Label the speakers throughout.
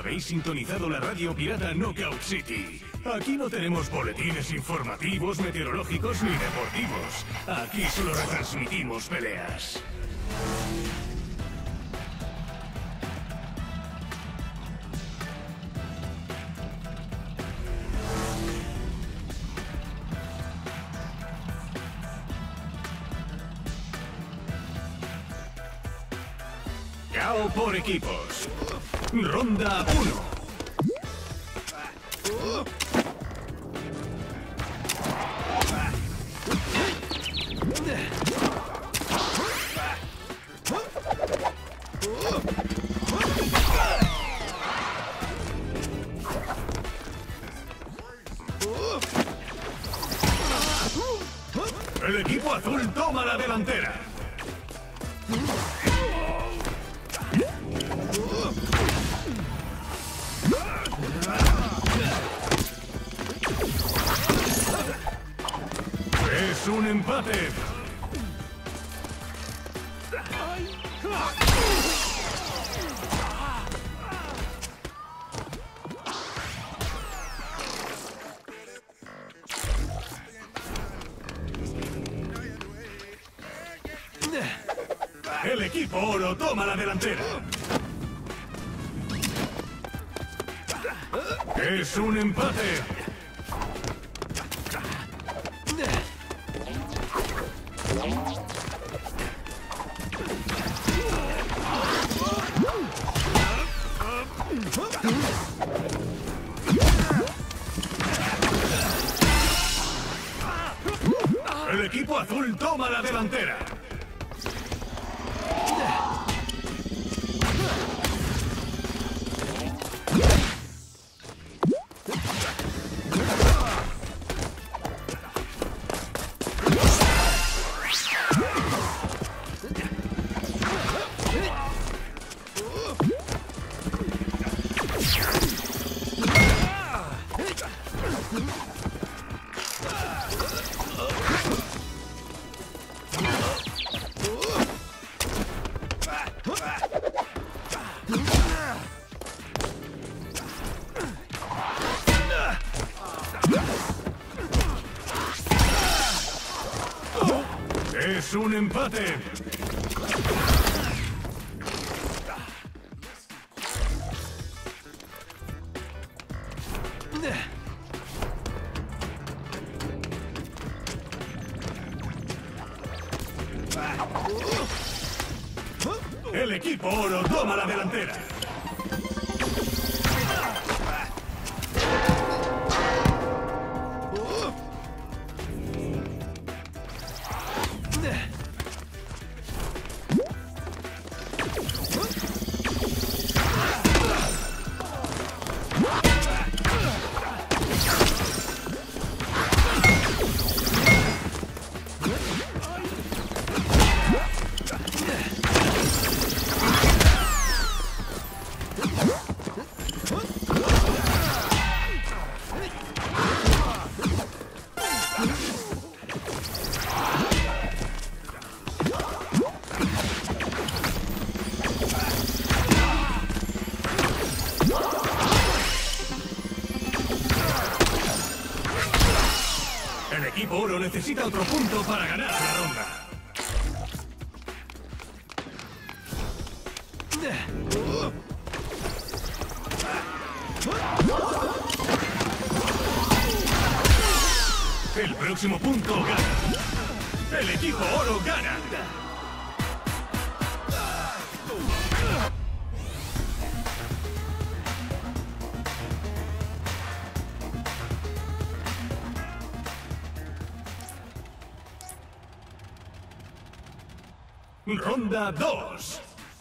Speaker 1: Habéis sintonizado la radio pirata Knockout City. Aquí no tenemos boletines informativos, meteorológicos ni deportivos. Aquí solo retransmitimos peleas. KO por equipos. Ronda 1. El equipo azul toma la delantera. Es un empate. El equipo oro toma la delantera. Es un empate. El equipo azul toma la delantera. Es un empate. El equipo oro toma la delantera. El equipo oro necesita otro punto para ganar la ronda. El próximo punto gana. El equipo oro gana. Ronda 2.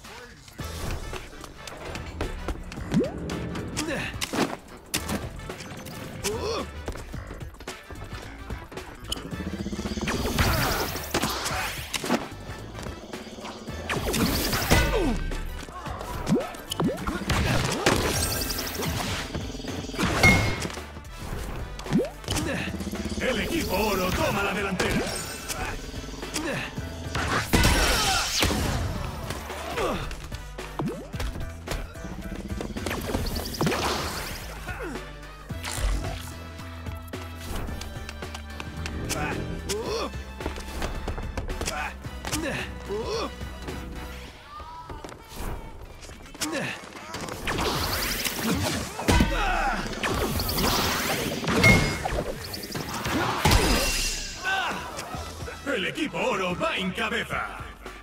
Speaker 1: El equipo oro toma la delantera. El equipo oro va en cabeza.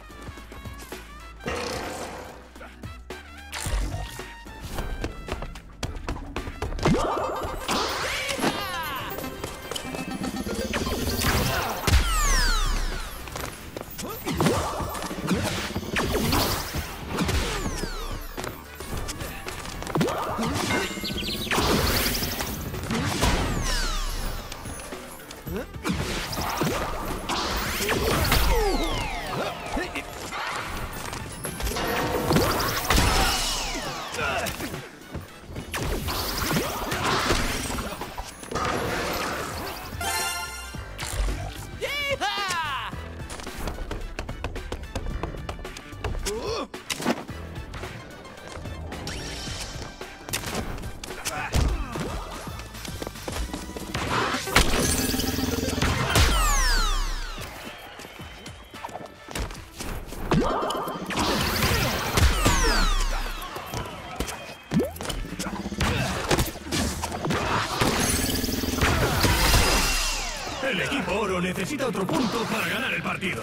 Speaker 1: El equipo oro necesita otro punto para ganar el partido.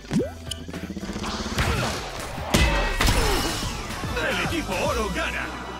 Speaker 1: El equipo oro gana.